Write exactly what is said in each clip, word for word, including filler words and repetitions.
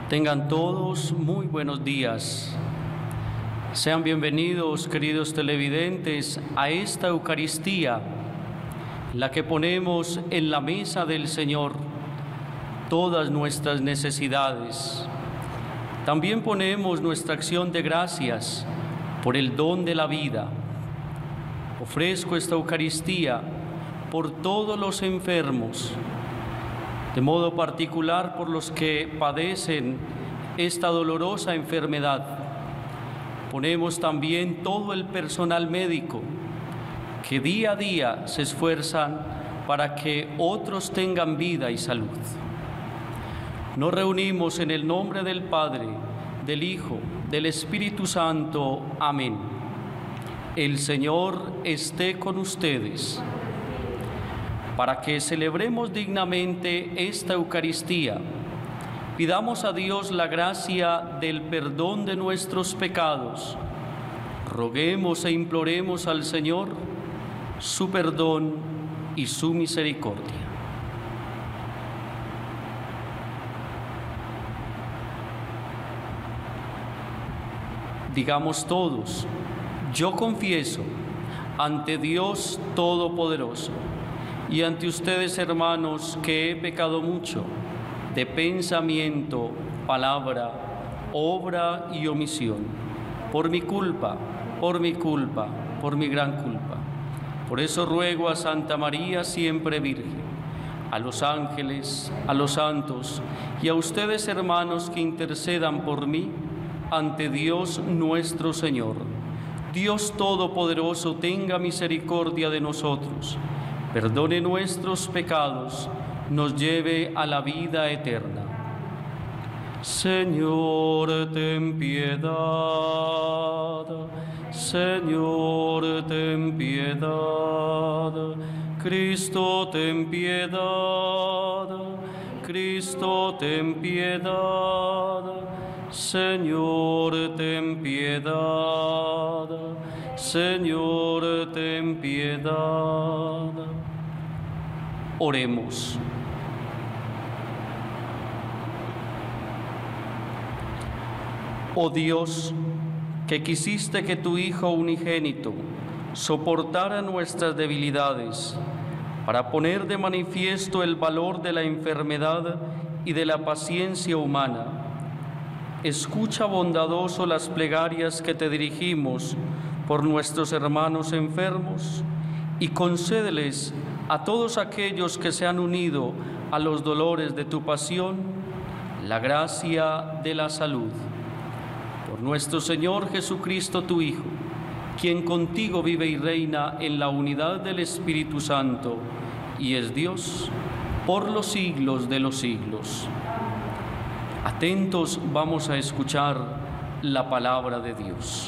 Tengan todos muy buenos días. Sean bienvenidos, queridos televidentes, a esta Eucaristía, la que ponemos en la mesa del Señor todas nuestras necesidades. También ponemos nuestra acción de gracias por el don de la vida. Ofrezco esta Eucaristía por todos los enfermos, de modo particular por los que padecen esta dolorosa enfermedad. Ponemos también todo el personal médico que día a día se esfuerzan para que otros tengan vida y salud. Nos reunimos en el nombre del Padre, del Hijo, del Espíritu Santo. Amén. El Señor esté con ustedes. Para que celebremos dignamente esta Eucaristía, pidamos a Dios la gracia del perdón de nuestros pecados. Roguemos e imploremos al Señor su perdón y su misericordia. Digamos todos: yo confieso ante Dios Todopoderoso y ante ustedes, hermanos, que he pecado mucho de pensamiento, palabra, obra y omisión, por mi culpa, por mi culpa, por mi gran culpa. Por eso ruego a Santa María, siempre Virgen, a los ángeles, a los santos y a ustedes, hermanos, que intercedan por mí ante Dios nuestro Señor. Dios Todopoderoso tenga misericordia de nosotros, perdone nuestros pecados, nos lleve a la vida eterna. Señor, ten piedad. Señor, ten piedad. Cristo, ten piedad. Cristo, ten piedad. Señor, ten piedad. Señor, ten piedad. Oremos. Oh Dios, que quisiste que tu Hijo unigénito soportara nuestras debilidades para poner de manifiesto el valor de la enfermedad y de la paciencia humana, escucha bondadoso las plegarias que te dirigimos por nuestros hermanos enfermos y concédeles a todos aquellos que se han unido a los dolores de tu pasión la gracia de la salud. Por nuestro Señor Jesucristo, tu Hijo, quien contigo vive y reina en la unidad del Espíritu Santo y es Dios por los siglos de los siglos. Atentos, vamos a escuchar la palabra de Dios.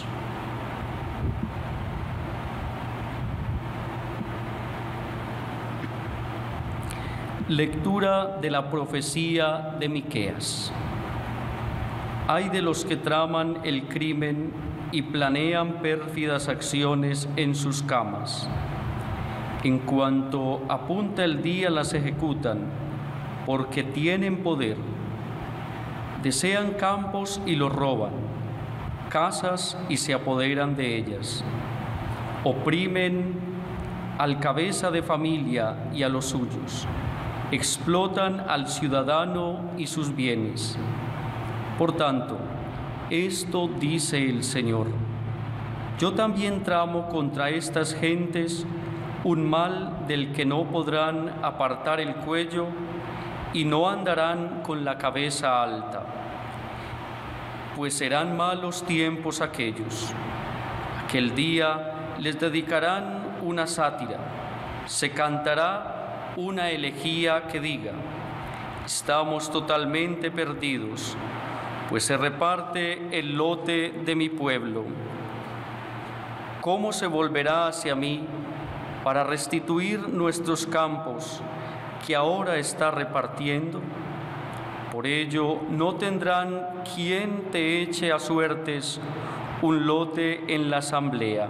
Lectura de la profecía de Miqueas. Ay de los que traman el crimen y planean pérfidas acciones en sus camas. En cuanto apunta el día las ejecutan, porque tienen poder. Desean campos y los roban, casas y se apoderan de ellas. Oprimen al cabeza de familia y a los suyos. Explotan al ciudadano y sus bienes. Por tanto, esto dice el Señor: yo también tramo contra estas gentes un mal del que no podrán apartar el cuello y no andarán con la cabeza alta, pues serán malos tiempos aquellos. Aquel día les dedicarán una sátira, se cantará una elegía que diga: estamos totalmente perdidos, pues se reparte el lote de mi pueblo. ¿Cómo se volverá hacia mí para restituir nuestros campos que ahora está repartiendo? Por ello no tendrán quien te eche a suertes un lote en la asamblea.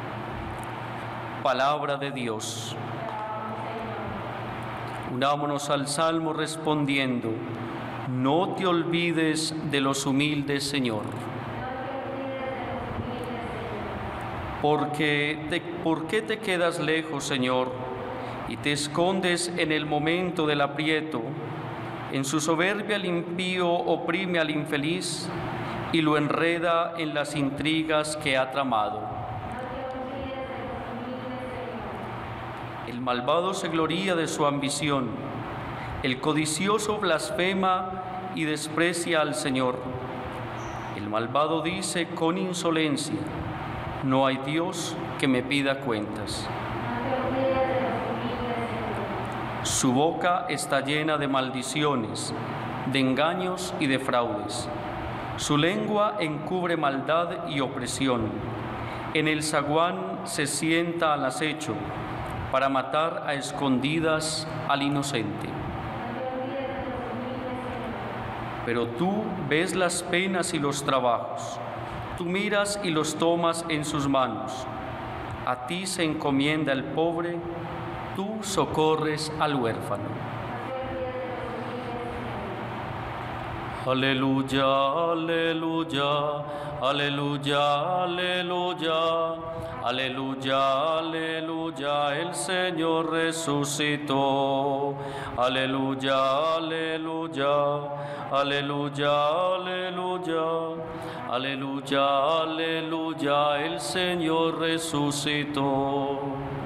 Palabra de Dios. Unámonos al Salmo respondiendo: No te olvides de los humildes, Señor. Porque te, ¿Por qué te quedas lejos, Señor, y te escondes en el momento del aprieto? En su soberbia el impío oprime al infeliz y lo enreda en las intrigas que ha tramado. El malvado se gloría de su ambición, el codicioso blasfema y desprecia al Señor. El malvado dice con insolencia: no hay Dios que me pida cuentas. Su boca está llena de maldiciones, de engaños y de fraudes. Su lengua encubre maldad y opresión. En el zaguán se sienta al acecho para matar a escondidas al inocente. Pero tú ves las penas y los trabajos. Tú miras y los tomas en sus manos. A ti se encomienda el pobre, tú socorres al huérfano. Aleluya, aleluya, aleluya, aleluya, aleluya, aleluya, el Señor resucitó. Aleluya, aleluya, aleluya, aleluya, aleluya, aleluya, el Señor resucitó.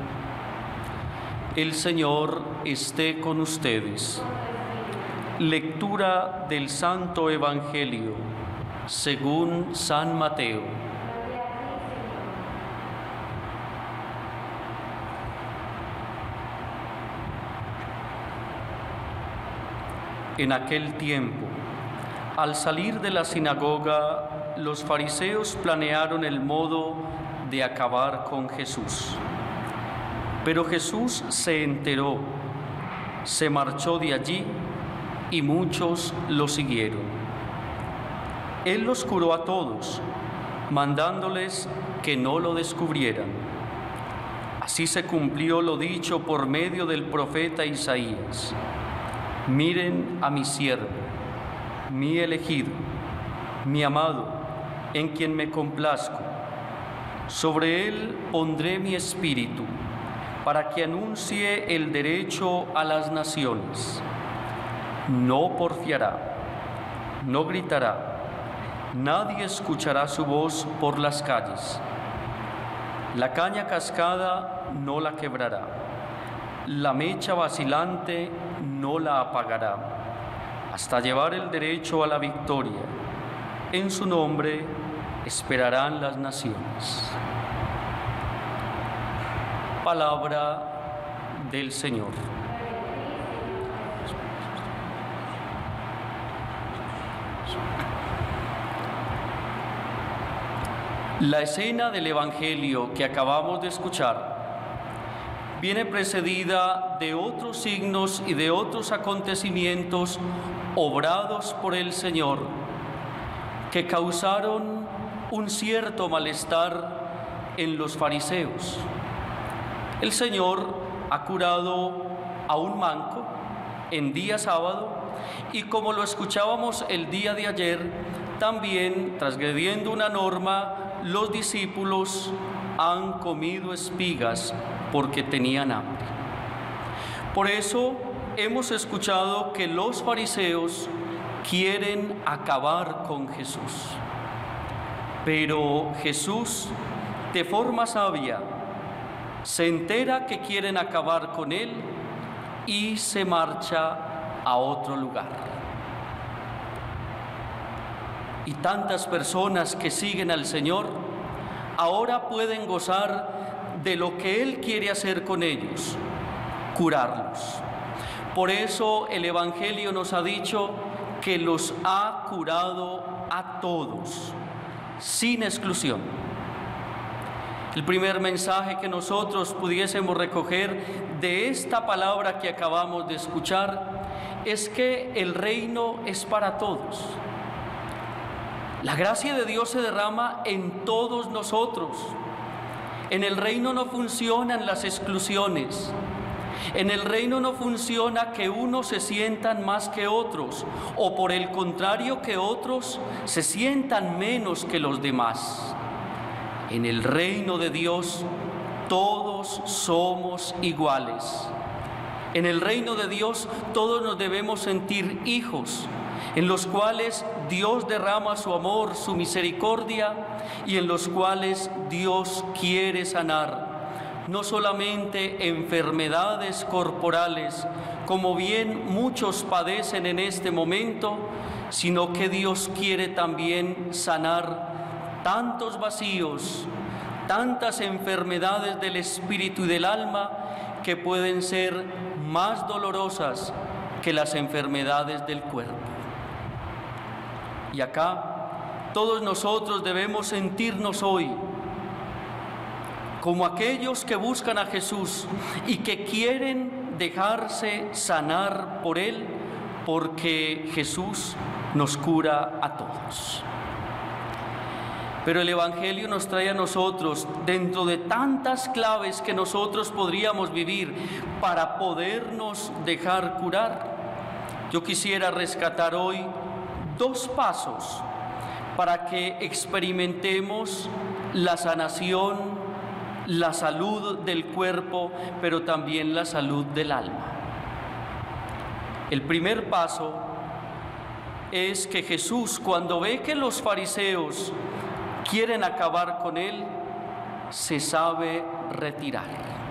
El Señor esté con ustedes. Lectura del Santo Evangelio según San Mateo. En aquel tiempo, al salir de la sinagoga, los fariseos planearon el modo de acabar con Jesús. Pero Jesús se enteró, se marchó de allí y muchos lo siguieron. Él los curó a todos, mandándoles que no lo descubrieran. Así se cumplió lo dicho por medio del profeta Isaías: miren a mi siervo, mi elegido, mi amado, en quien me complazco. Sobre él pondré mi espíritu, para que anuncie el derecho a las naciones. No porfiará, no gritará, nadie escuchará su voz por las calles. La caña cascada no la quebrará, la mecha vacilante no la apagará, hasta llevar el derecho a la victoria. En su nombre esperarán las naciones. Palabra del Señor. La escena del Evangelio que acabamos de escuchar viene precedida de otros signos y de otros acontecimientos obrados por el Señor que causaron un cierto malestar en los fariseos. El Señor ha curado a un manco en día sábado y, como lo escuchábamos el día de ayer, también, transgrediendo una norma, los discípulos han comido espigas porque tenían hambre. Por eso hemos escuchado que los fariseos quieren acabar con Jesús. Pero Jesús, de forma sabia, se entera que quieren acabar con él y se marcha a otro lugar. Y tantas personas que siguen al Señor ahora pueden gozar de lo que Él quiere hacer con ellos: curarlos. Por eso el Evangelio nos ha dicho que los ha curado a todos, sin exclusión. El primer mensaje que nosotros pudiésemos recoger de esta palabra que acabamos de escuchar es que el reino es para todos. La gracia de Dios se derrama en todos nosotros. En el reino no funcionan las exclusiones. En el reino no funciona que unos se sientan más que otros, o por el contrario que otros se sientan menos que los demás. En el reino de Dios todos somos iguales. En el reino de Dios todos nos debemos sentir hijos, en los cuales Dios derrama su amor, su misericordia, y en los cuales Dios quiere sanar no solamente enfermedades corporales, como bien muchos padecen en este momento, sino que Dios quiere también sanar tantos vacíos, tantas enfermedades del espíritu y del alma que pueden ser más dolorosas que las enfermedades del cuerpo. Y acá todos nosotros debemos sentirnos hoy como aquellos que buscan a Jesús y que quieren dejarse sanar por Él, porque Jesús nos cura a todos. Pero el Evangelio nos trae a nosotros, dentro de tantas claves que nosotros podríamos vivir para podernos dejar curar, yo quisiera rescatar hoy dos pasos para que experimentemos la sanación, la salud del cuerpo, pero también la salud del alma. El primer paso es que Jesús, cuando ve que los fariseos quieren acabar con Él, se sabe retirar.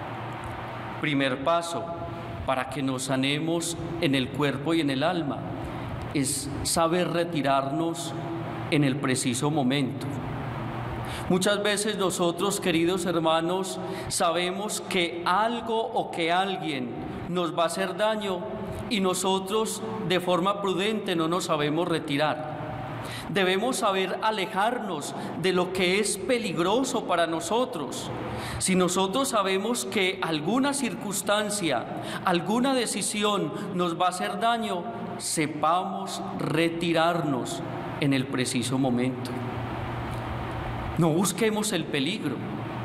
Primer paso para que nos sanemos en el cuerpo y en el alma es saber retirarnos en el preciso momento. Muchas veces nosotros, queridos hermanos, sabemos que algo o que alguien nos va a hacer daño y nosotros de forma prudente no nos sabemos retirar. Debemos saber alejarnos de lo que es peligroso para nosotros. Si nosotros sabemos que alguna circunstancia, alguna decisión nos va a hacer daño, sepamos retirarnos en el preciso momento. No busquemos el peligro.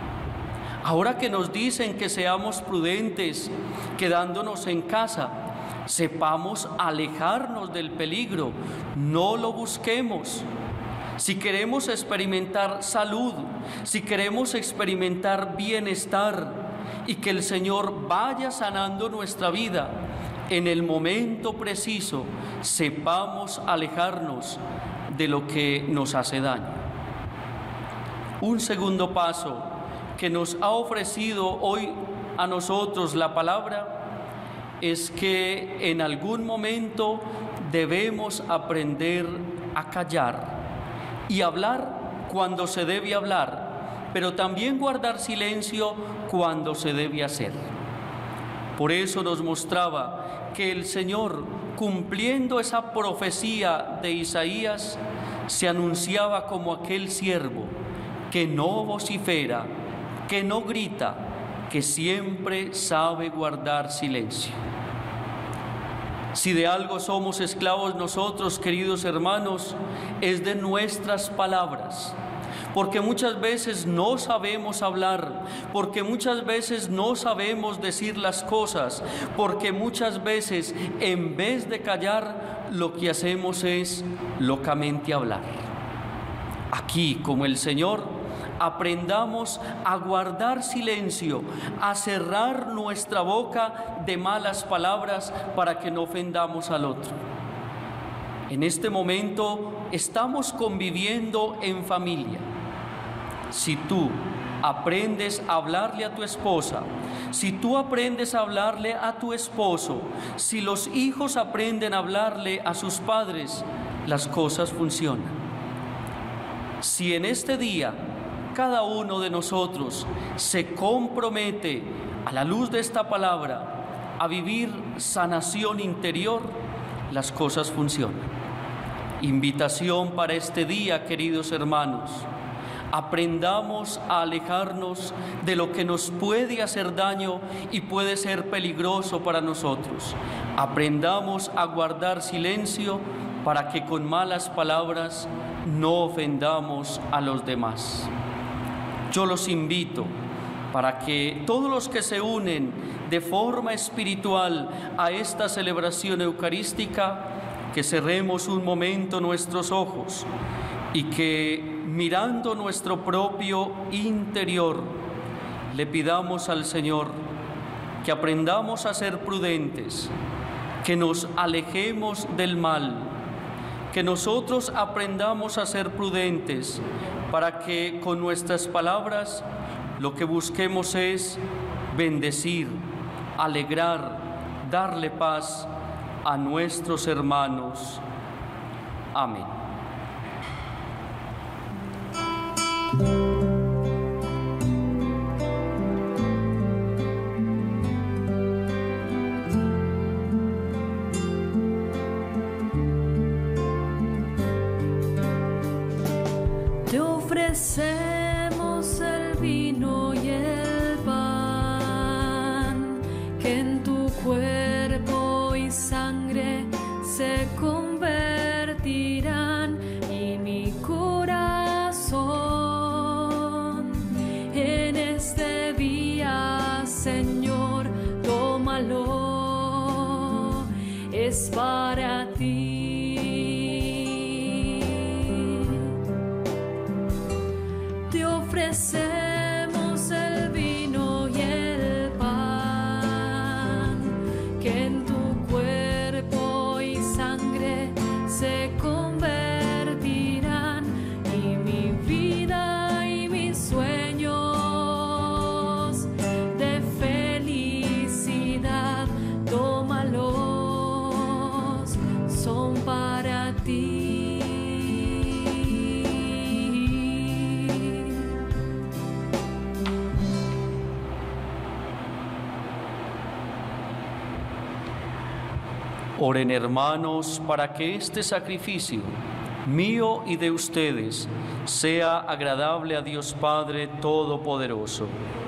Ahora que nos dicen que seamos prudentes, quedándonos en casa, sepamos alejarnos del peligro, no lo busquemos. Si queremos experimentar salud, si queremos experimentar bienestar y que el Señor vaya sanando nuestra vida, en el momento preciso, sepamos alejarnos de lo que nos hace daño. Un segundo paso que nos ha ofrecido hoy a nosotros la palabra es que en algún momento debemos aprender a callar y hablar cuando se debe hablar, pero también guardar silencio cuando se debe hacer. Por eso nos mostraba que el Señor, cumpliendo esa profecía de Isaías, se anunciaba como aquel siervo que no vocifera, que no grita, que siempre sabe guardar silencio. Si de algo somos esclavos nosotros, queridos hermanos, es de nuestras palabras, porque muchas veces no sabemos hablar, porque muchas veces no sabemos decir las cosas, porque muchas veces en vez de callar, lo que hacemos es locamente hablar. Aquí, como el Señor, aprendamos a guardar silencio, a cerrar nuestra boca de malas palabras para que no ofendamos al otro. En este momento estamos conviviendo en familia. Si tú aprendes a hablarle a tu esposa, si tú aprendes a hablarle a tu esposo, si los hijos aprenden a hablarle a sus padres, las cosas funcionan. Si en este día cada uno de nosotros se compromete a la luz de esta palabra a vivir sanación interior, las cosas funcionan. Invitación para este día, queridos hermanos: aprendamos a alejarnos de lo que nos puede hacer daño y puede ser peligroso para nosotros. Aprendamos a guardar silencio para que con malas palabras no ofendamos a los demás. Yo los invito para que todos los que se unen de forma espiritual a esta celebración eucarística, que cerremos un momento nuestros ojos y que, mirando nuestro propio interior, le pidamos al Señor que aprendamos a ser prudentes, que nos alejemos del mal, que nosotros aprendamos a ser prudentes para que con nuestras palabras lo que busquemos es bendecir, alegrar, darle paz a nuestros hermanos. Amén. Te ofrecemos el vino y el pan, que en tu cuerpo y sangre se convertirán, y mi corazón en este día, Señor, tómalo, es para ti. Te ofrecemos el vino y el pan, que en tu cuerpo y sangre se convertirán, y mi vida y mis sueños de felicidad, tómalos, son para ti. Oren, hermanos, para que este sacrificio mío y de ustedes sea agradable a Dios Padre Todopoderoso.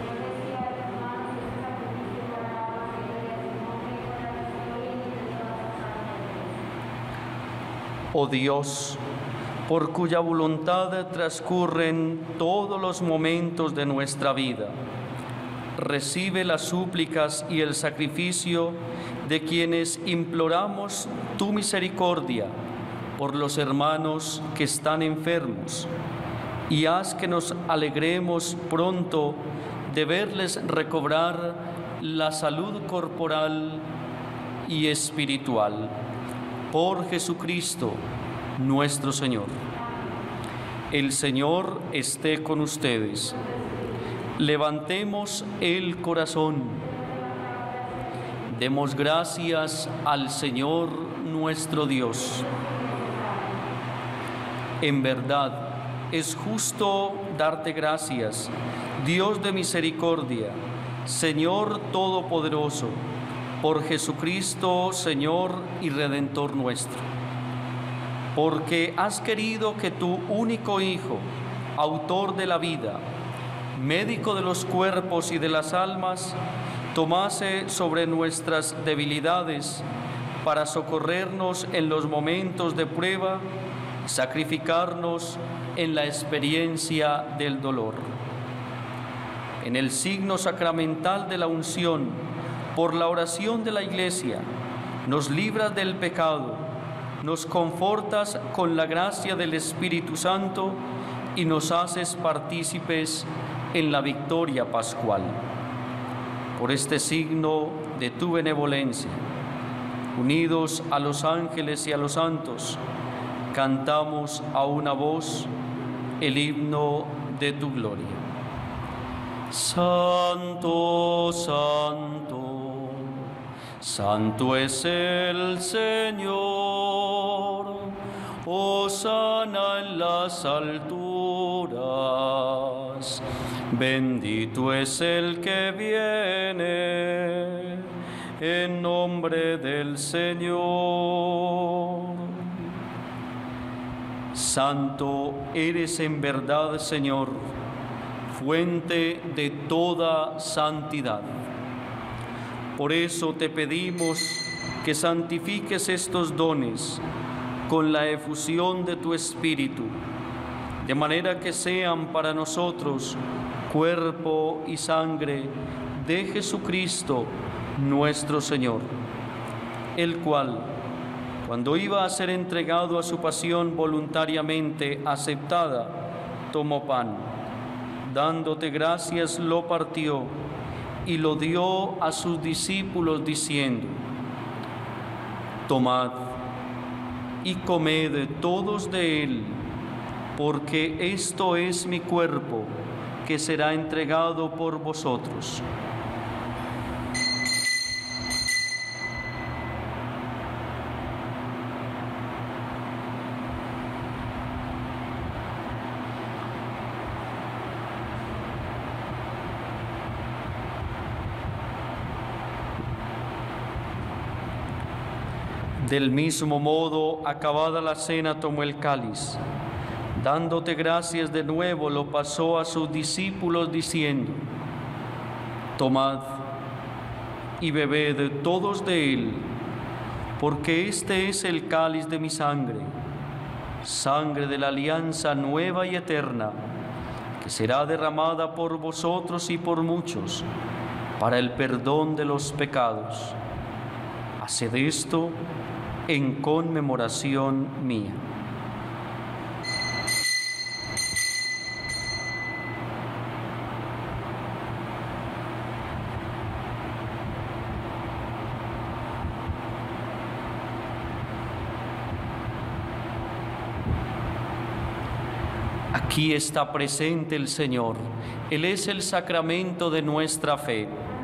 Oh Dios, por cuya voluntad transcurren todos los momentos de nuestra vida, recibe las súplicas y el sacrificio de quienes imploramos tu misericordia por los hermanos que están enfermos, y haz que nos alegremos pronto de verles recobrar la salud corporal y espiritual. Por Jesucristo, nuestro Señor. El Señor esté con ustedes. Levantemos el corazón. Demos gracias al Señor nuestro Dios. En verdad, es justo darte gracias, Dios de misericordia, Señor Todopoderoso, por Jesucristo, Señor y Redentor nuestro. Porque has querido que tu único Hijo, autor de la vida, médico de los cuerpos y de las almas, tomase sobre nuestras debilidades para socorrernos en los momentos de prueba, sacrificarnos en la experiencia del dolor. En el signo sacramental de la unción, por la oración de la Iglesia, nos libras del pecado, nos confortas con la gracia del Espíritu Santo y nos haces partícipes en la victoria pascual. Por este signo de tu benevolencia, unidos a los ángeles y a los santos, cantamos a una voz el himno de tu gloria. Santo, santo, santo es el Señor, hosana en las alturas, bendito es el que viene en nombre del Señor. Santo eres en verdad, Señor, fuente de toda santidad. Por eso te pedimos que santifiques estos dones con la efusión de tu Espíritu, de manera que sean para nosotros cuerpo y sangre de Jesucristo nuestro Señor, el cual, cuando iba a ser entregado a su pasión voluntariamente aceptada, tomó pan, dándote gracias lo partió y lo dio a sus discípulos diciendo: tomad y comed todos de él, porque esto es mi cuerpo, que será entregado por vosotros. Del mismo modo, acabada la cena, tomó el cáliz. Dándote gracias de nuevo, lo pasó a sus discípulos diciendo: tomad y bebed todos de él, porque este es el cáliz de mi sangre, sangre de la alianza nueva y eterna, que será derramada por vosotros y por muchos, para el perdón de los pecados. Haced esto en conmemoración mía. Aquí está presente el Señor. Él es el sacramento de nuestra fe.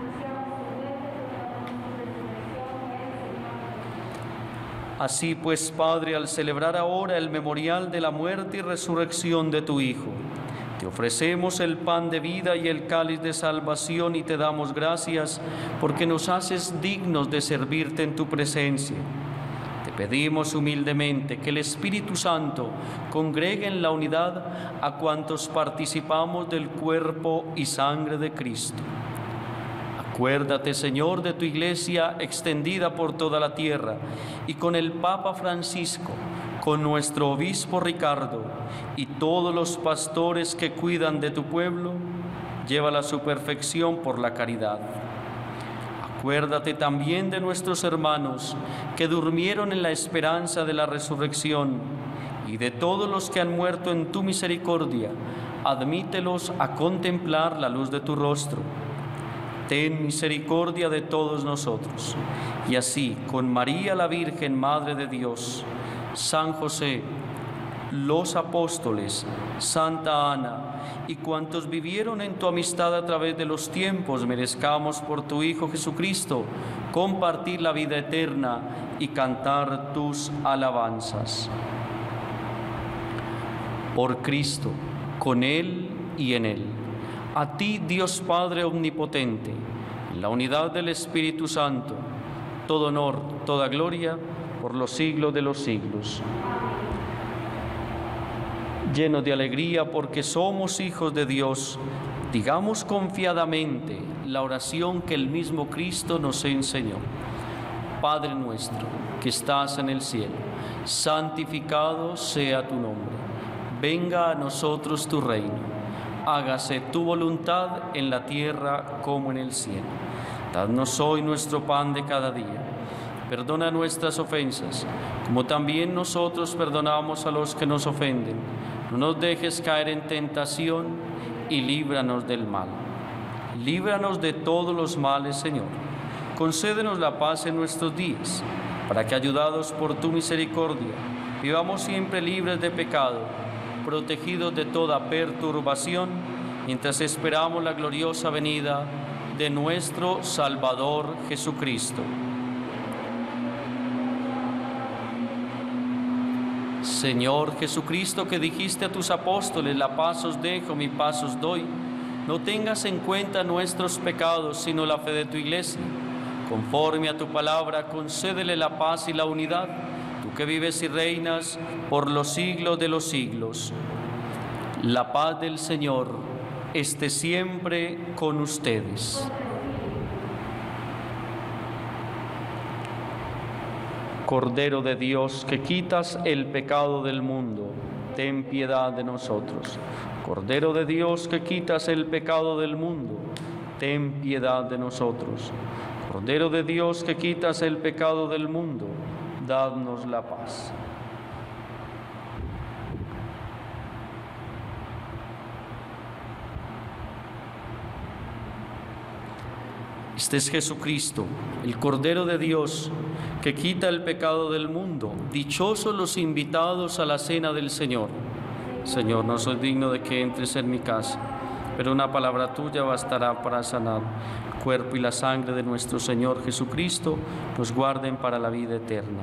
Así pues, Padre, al celebrar ahora el memorial de la muerte y resurrección de tu Hijo, te ofrecemos el pan de vida y el cáliz de salvación y te damos gracias porque nos haces dignos de servirte en tu presencia. Te pedimos humildemente que el Espíritu Santo congregue en la unidad a cuantos participamos del cuerpo y sangre de Cristo. Acuérdate, Señor, de tu Iglesia extendida por toda la tierra y con el Papa Francisco, con nuestro Obispo Ricardo y todos los pastores que cuidan de tu pueblo, llévala a su perfección por la caridad. Acuérdate también de nuestros hermanos que durmieron en la esperanza de la resurrección y de todos los que han muerto en tu misericordia. Admítelos a contemplar la luz de tu rostro. Ten misericordia de todos nosotros. Y así, con María la Virgen, Madre de Dios, San José, los apóstoles, Santa Ana y cuantos vivieron en tu amistad a través de los tiempos, merezcamos por tu Hijo Jesucristo compartir la vida eterna y cantar tus alabanzas. Por Cristo, con Él y en Él. A ti, Dios Padre Omnipotente, en la unidad del Espíritu Santo, todo honor, toda gloria, por los siglos de los siglos. Llenos de alegría porque somos hijos de Dios, digamos confiadamente la oración que el mismo Cristo nos enseñó. Padre nuestro, que estás en el cielo, santificado sea tu nombre. Venga a nosotros tu reino. Hágase tu voluntad en la tierra como en el cielo. Danos hoy nuestro pan de cada día. Perdona nuestras ofensas, como también nosotros perdonamos a los que nos ofenden. No nos dejes caer en tentación y líbranos del mal. Líbranos de todos los males, Señor. Concédenos la paz en nuestros días, para que, ayudados por tu misericordia, vivamos siempre libres de pecado, protegidos de toda perturbación, mientras esperamos la gloriosa venida de nuestro Salvador Jesucristo. Señor Jesucristo, que dijiste a tus apóstoles: la paz os dejo, mi paz os doy, no tengas en cuenta nuestros pecados, sino la fe de tu Iglesia. Conforme a tu palabra, concédele la paz y la unidad, tú que vives y reinas por los siglos de los siglos. La paz del Señor esté siempre con ustedes. Cordero de Dios, que quitas el pecado del mundo, ten piedad de nosotros. Cordero de Dios, que quitas el pecado del mundo, ten piedad de nosotros. Cordero de Dios, que quitas el pecado del mundo, dadnos la paz. Este es Jesucristo, el Cordero de Dios, que quita el pecado del mundo. Dichosos los invitados a la cena del Señor. Señor, no soy digno de que entres en mi casa, pero una palabra tuya bastará para sanar. El cuerpo y la sangre de nuestro Señor Jesucristo nos guarden para la vida eterna.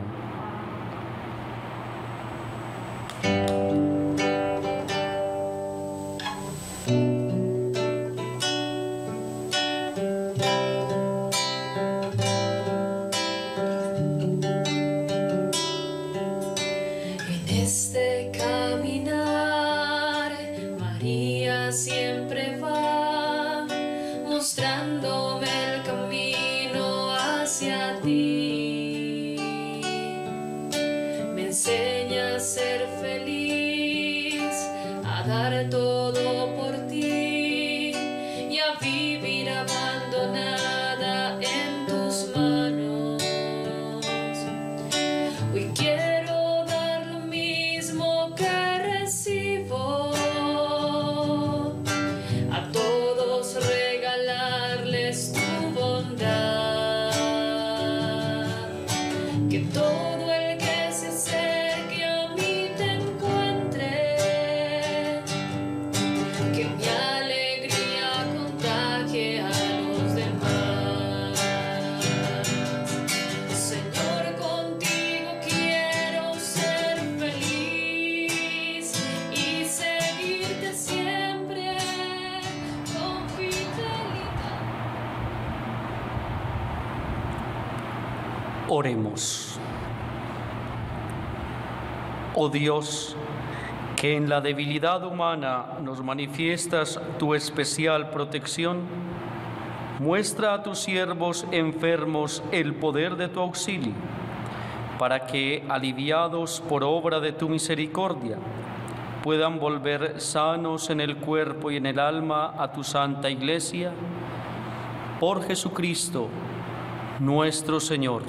Oremos. Oh Dios, que en la debilidad humana nos manifiestas tu especial protección, muestra a tus siervos enfermos el poder de tu auxilio, para que, aliviados por obra de tu misericordia, puedan volver sanos en el cuerpo y en el alma a tu santa Iglesia. Por Jesucristo, nuestro Señor.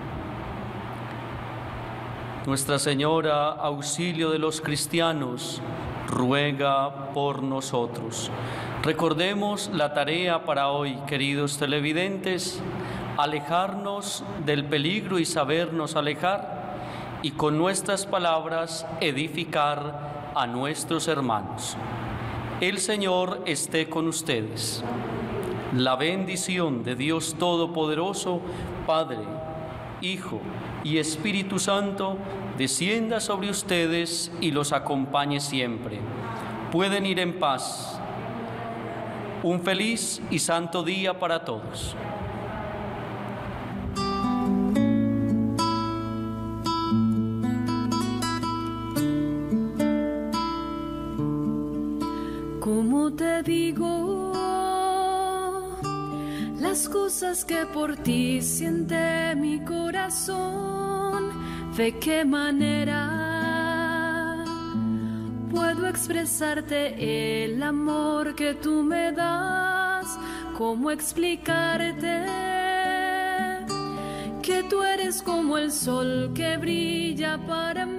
Nuestra Señora, auxilio de los cristianos, ruega por nosotros. Recordemos la tarea para hoy, queridos televidentes, alejarnos del peligro y sabernos alejar, y con nuestras palabras edificar a nuestros hermanos. El Señor esté con ustedes. La bendición de Dios Todopoderoso, Padre, Hijo y Espíritu Santo, descienda sobre ustedes y los acompañe siempre. Pueden ir en paz. Un feliz y santo día para todos. ¿Cómo te digo las cosas que por ti siente mi corazón? ¿De qué manera puedo expresarte el amor que tú me das? ¿Cómo explicarte que tú eres como el sol que brilla para mí?